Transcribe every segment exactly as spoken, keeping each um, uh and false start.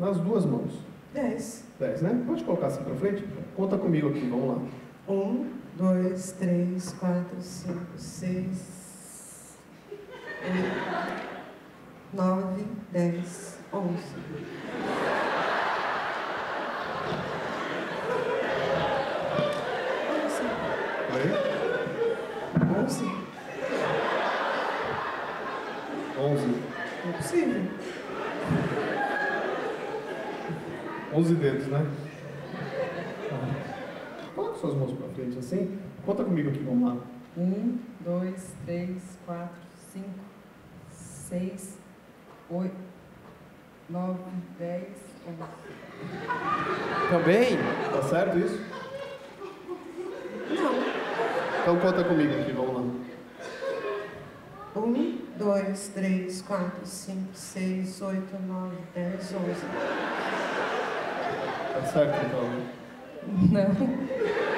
nas duas mãos? Dez. Dez, né? Pode colocar assim pra frente? Conta comigo aqui, vamos lá. Um, dois, três, quatro, cinco, seis, oito, nove, dez, onze. Oi? Onze. Onze. Não é possível. Onze dedos, né? Coloca suas mãos pra frente assim. Conta comigo aqui, vamos lá. Um, dois, três, quatro, cinco, seis, oito, nove, dez, onze. Também? Tá certo isso? Não. Então conta comigo aqui, vamos lá. Um, dois, três, quatro, cinco, seis, oito, nove, dez, onze. Tá certo então, né? Não.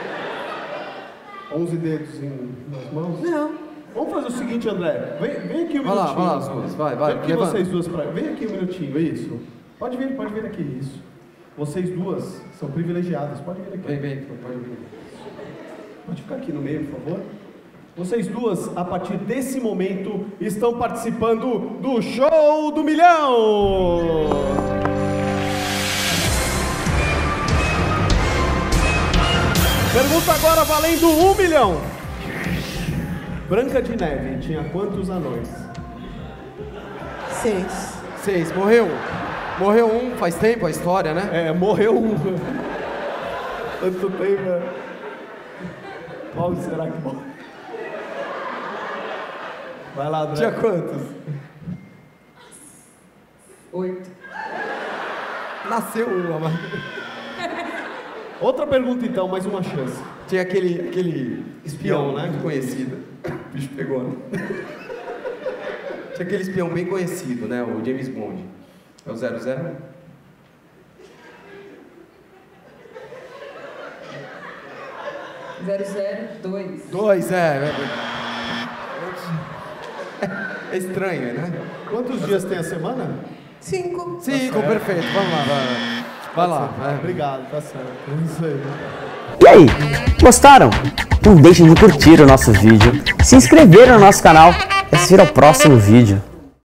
Onze dedos em, nas mãos? Não. Vamos fazer o seguinte, André. Vem, vem aqui um Vai lá, minutinho. vai lá, as duas. Vai, vai. Vem aqui Levanta. vocês duas pra... Vem aqui um minutinho, isso. Pode vir, pode vir aqui, isso. Vocês duas são privilegiadas, pode vir aqui. Vem, vem, pode vir. Pode ficar aqui no meio, por favor. Vocês duas, a partir desse momento, estão participando do Show do Milhão! Pergunta agora valendo um milhão. Branca de Neve tinha quantos anões? Seis. Seis, morreu. Morreu um, faz tempo a história, né? É, morreu um. Tanto tempo, né? Qual será que morreu? Vai lá, André. Tinha quantos? Oito. Nasceu uma, mas... Outra pergunta então, mais uma chance. Tinha aquele, aquele espião, Espião, né? muito conhecido. O bicho pegou, né? Tinha aquele espião bem conhecido, né? O James Bond. É o zero zero? Zero, zero, dois. Dois, é. É estranho, né? Quantos dias tem a semana? Cinco. Cinco, certo. perfeito. Vamos lá, vai lá. Vai lá. vai. Obrigado, tá certo. É isso aí. E aí, gostaram? Não deixem de curtir o nosso vídeo, se inscrever no nosso canal e assistir ao próximo vídeo.